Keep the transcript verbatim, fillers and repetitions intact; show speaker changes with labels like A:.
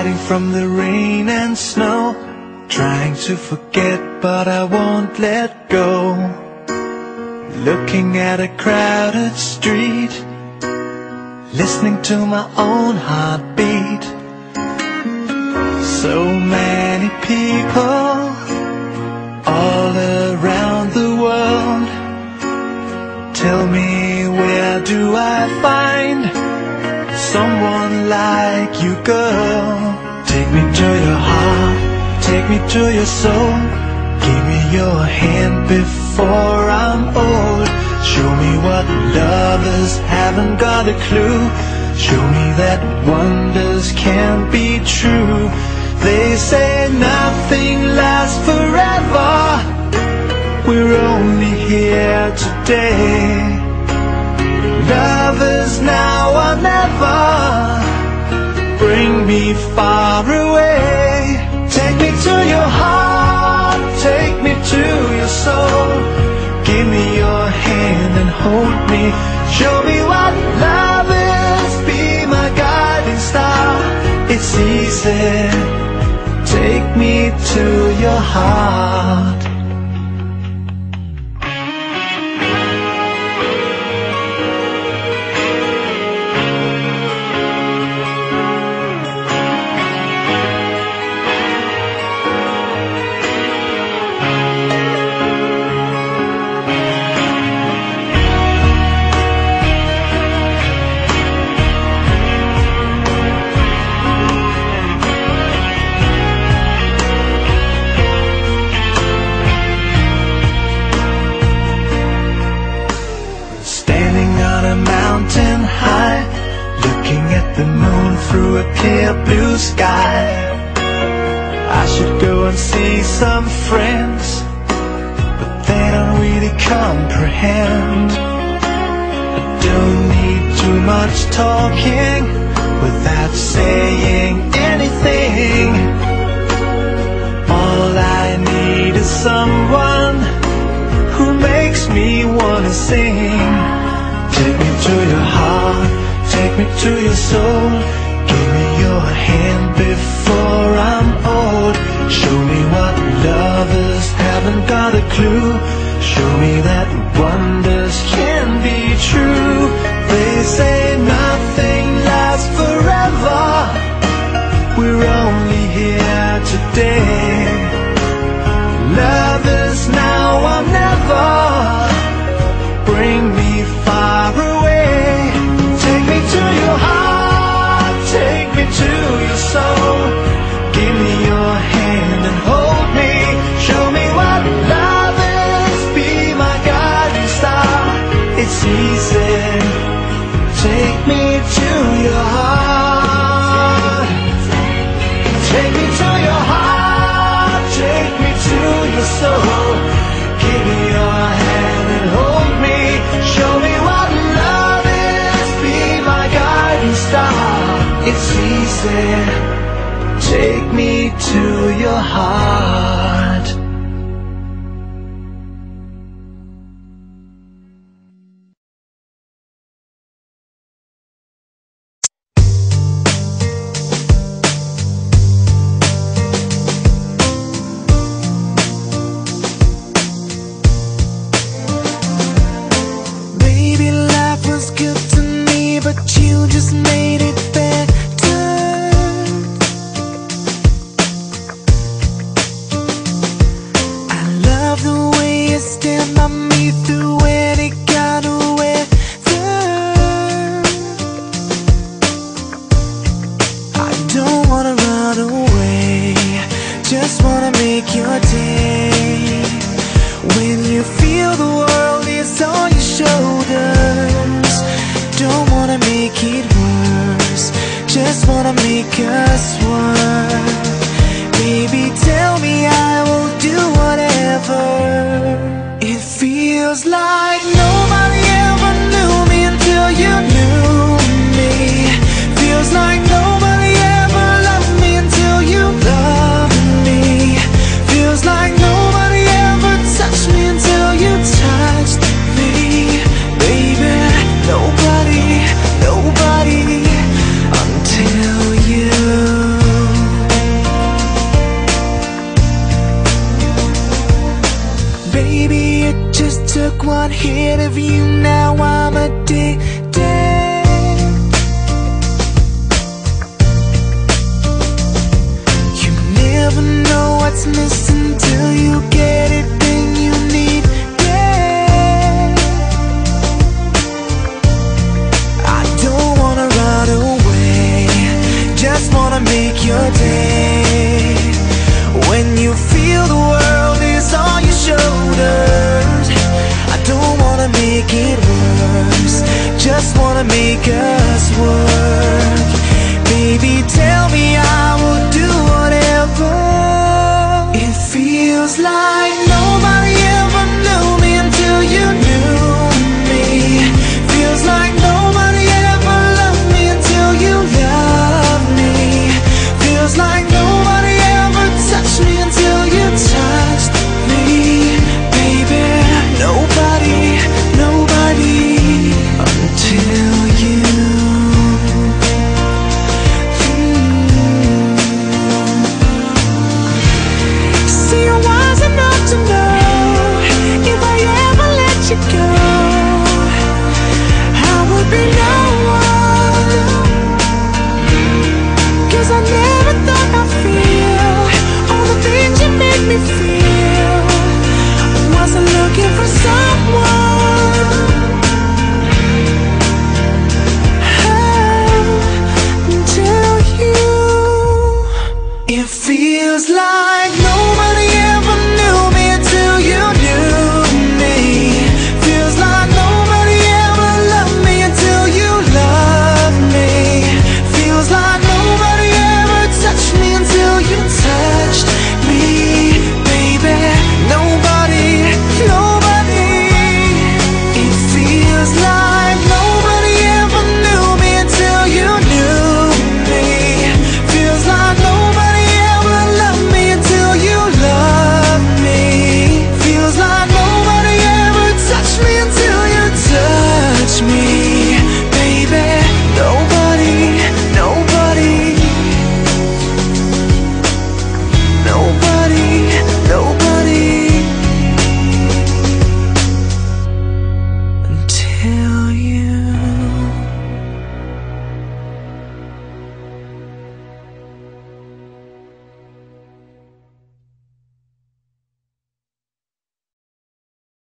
A: hiding from the rain and snow, trying to forget but I won't let go. Looking at a crowded street, listening to my own heartbeat. So many people all around the world. Tell me, where do I find someone like you, girl? Take me to your heart, take me to your soul. Give me your hand before I'm old. Show me what lovers haven't got a clue. Show me that wonders can't be true. They say nothing lasts forever. We're only here today. Love is now or never. Bring me far away. Take me to your heart, take me to your soul. Give me your hand and hold me. Show me what love is, be my guiding star. It's easy, take me to your heart. Mountain high, looking at the moon through a clear blue sky. I should go and see some friends, but they don't really comprehend. I don't need too much talking without saying anything. All I need is someone who makes me wanna sing. Take me to your heart, take me to your soul. Give me your hand before I'm old. Show me what lovers haven't got a clue. Show me that wonders can be true. They say nothing lasts forever. We're only here today. Love is now or never. Bring me far away. Take me to your heart, take me to your soul. Give me your hand and hold me. Show me what love is, be my guiding star. It's easy, take me to your heart. Take me to your heart, take me to your soul. Give me your hand and hold me. Show me what love is, be my guiding star. It's easy, take me to your heart.
B: Nobody, nobody until you. one hit of you, now I'm addicted. You never know what's missing till you get it, then you need it. I don't wanna run away, just wanna make your day. When you feel the world is on your shoulders, I don't wanna make it worse, just wanna make us work.